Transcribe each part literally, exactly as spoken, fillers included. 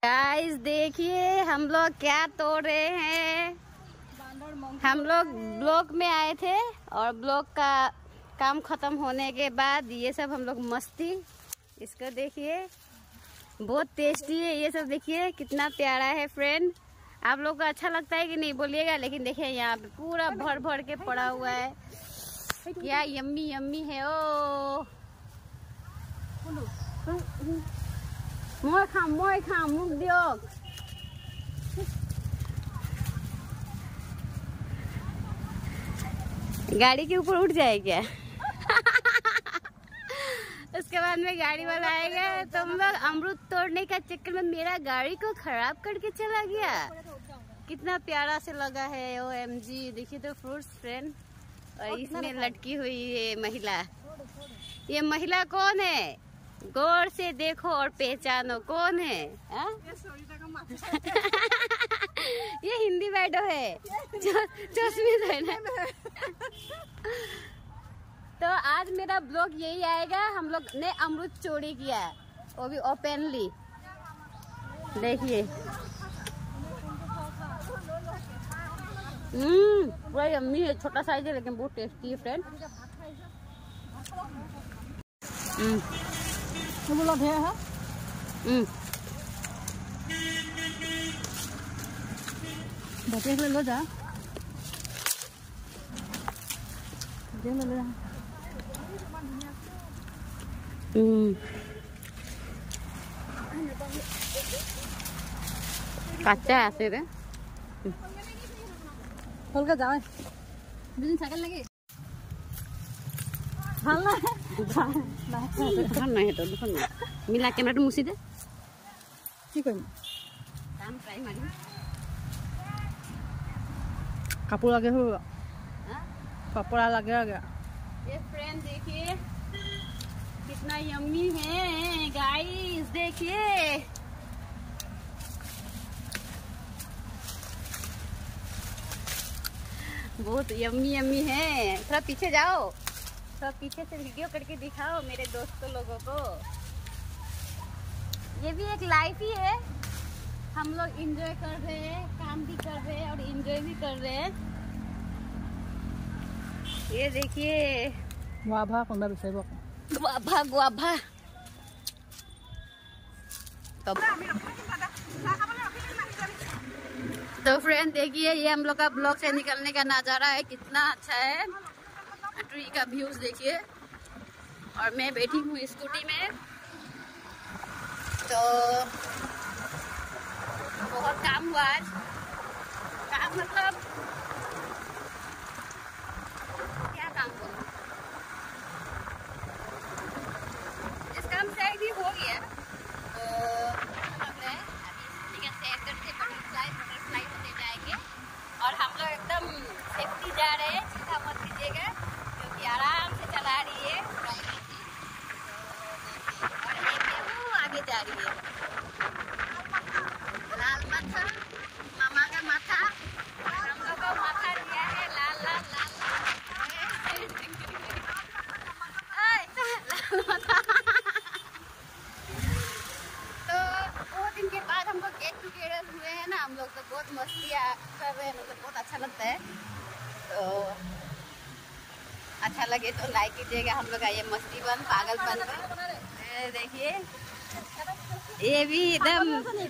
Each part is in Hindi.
गाइस देखिए हम लोग क्या तोड़ रहे हैं। हम लोग ब्लॉक में आए थे और ब्लॉक का काम खत्म होने के बाद ये सब हम लोग मस्ती, इसको देखिए बहुत टेस्टी है ये सब। देखिए कितना प्यारा है फ्रेंड। आप लोग को अच्छा लगता है कि नहीं बोलिएगा। लेकिन देखिए यहाँ पे पूरा भर भर के पड़ा हुआ है। क्या यम्मी यम्मी है। ओ मोय खाम मोय खाम मुख दियो। गाड़ी के ऊपर उठ जाए क्या? उसके बाद में गाड़ी वाला आएगा तो हम लोग अमरूद तोड़ने का चक्कर में मेरा गाड़ी को खराब करके चला गया। कितना प्यारा से लगा है। ओ एम जी देखिए तो फ्रूट्स फ्रेंड। और इसमें लटकी हुई है महिला। ये महिला कौन है? गौर से देखो और पहचानो कौन है। ये हिंदी बैठो है, चश्मे है ना। तो आज मेरा ब्लॉग यही आएगा। हम लोग ने अमरूद चोरी किया, वो भी ओपनली। देखिए हम्म पूरा यम्मी है। छोटा साइज है लेकिन बहुत टेस्टी है फ्रेंड। हम्म हम्म लो जा ले जा। हम्म कच्चा আছে रे। खोल के जाओ बिजन साइकिल लगे ভাল না দুখন নাই হেতো দুখন নাই মিলা ক্যামেৰাটো মুছি দে। কি কৰিম কাম ট্ৰাই মাৰিম। কাপোৰ লাগে हो हां कपड़ा लगे गया। ये फ्रेंड देखिए कितना यम्मी है गाइस। देखिए बहुत यम्मी यम्मी है। थोड़ा पीछे जाओ, थोड़ा पीछे से वीडियो करके दिखाओ मेरे दोस्तों लोगों को। ये भी एक लाइफ ही है। हम लोग एंजॉय कर रहे हैं, काम भी कर रहे हैं और एंजॉय भी कर रहे हैं। ये देखिए गुआभा कोनबा बिचारिबो गुआभा गुआभा। तो फ्रेंड देखिए ये हम लोग का ब्लॉक से निकलने का नज़ारा है। कितना अच्छा है। ट्री का व्यूज देखिए। और मैं बैठी हूँ स्कूटी में। तो बहुत काम हुआ आज। काम मतलब क्या काम करूँ, इस काम से भी हो गया। तो हमने अभी सेव करते बटरफ्लाई बटरफ्लाई होते जाएंगे। और हम लोग एकदम सेफ्टी जा रहे हैं। चिंता मत कीजिएगा क्योंकि आराम से चला रही है। और एक वो आगे जा रही है। लाल माथा मामा का माथा। हम लोग को माथा दिया है लाल लाल लाल लाल माथा। तो बहुत दिन के बाद हम लोग गेट टुगेदर हुए हैं ना। हम लोग तो बहुत मस्ती कर रहे हैं, मतलब बहुत अच्छा लगता है। तो अच्छा लगे तो लाइक कीजिएगा हम लोग का ये मस्तीपन पागलपन। देखिए ये भी एकदम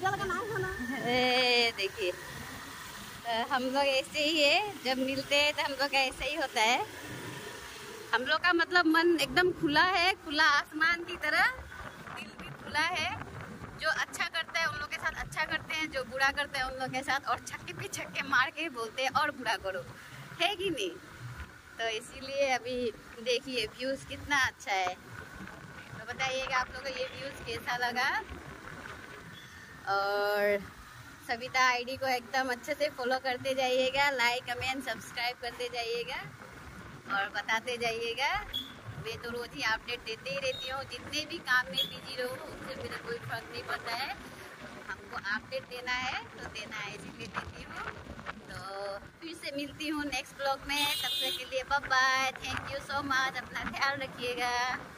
देखिए हम लोग ऐसे ही है। जब मिलते हैं तो हम लोग का ऐसे ही होता है। हम लोग का मतलब मन एकदम खुला है, खुला आसमान की तरह। दिल भी खुला है। जो अच्छा करता है उन लोग के साथ अच्छा करते हैं, जो बुरा करता है उन लोग के साथ और छक्के पे छक्के मार के बोलते हैं और बुरा करो, है कि नहीं। तो इसीलिए अभी देखिए व्यूज कितना अच्छा है। तो बताइएगा आप लोगों को ये व्यूज कैसा लगा। और सविता आईडी को एकदम अच्छे से फॉलो करते जाइएगा, लाइक कमेंट सब्सक्राइब करते जाइएगा और बताते जाइएगा। मैं तो रोज ही अपडेट देते ही रहती हूँ। जितने भी काम में बिजी रहूँ उससे मेरा कोई फर्क नहीं पड़ता है। हमको अपडेट देना है तो देना है, इसलिए देती हूँ। तो फिर से मिलती हूँ नेक्स्ट ब्लॉग में। तब तक के लिए bye bye. Thank you so much. अपना ख्याल रखिएगा।